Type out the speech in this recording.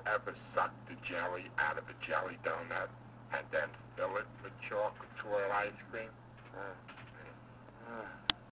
ever suck the jelly out of a jelly donut and then fill it with chocolate swirl ice cream?